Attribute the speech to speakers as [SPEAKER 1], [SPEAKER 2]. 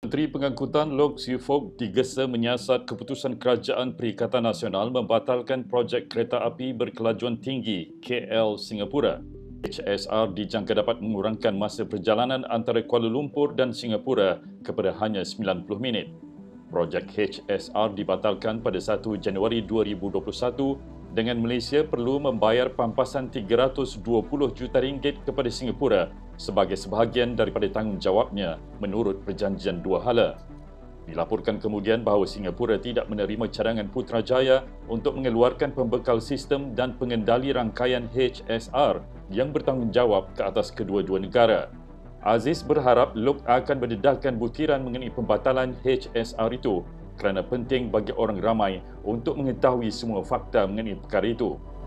[SPEAKER 1] Menteri Pengangkutan Loke Siew Fook digesa menyiasat keputusan Kerajaan Perikatan Nasional membatalkan projek kereta api berkelajuan tinggi KL Singapura. HSR dijangka dapat mengurangkan masa perjalanan antara Kuala Lumpur dan Singapura kepada hanya 90 minit. Projek HSR dibatalkan pada 1 Januari 2021 dengan Malaysia perlu membayar pampasan RM320 juta kepada Singapura sebagai sebahagian daripada tanggungjawabnya menurut perjanjian dua hala. Dilaporkan kemudian bahawa Singapura tidak menerima cadangan Putrajaya untuk mengeluarkan pembekal sistem dan pengendali rangkaian HSR yang bertanggungjawab ke atas kedua-dua negara. Aziz berharap Loke akan mendedahkan butiran mengenai pembatalan HSR itu kerana penting bagi orang ramai untuk mengetahui semua fakta mengenai perkara itu.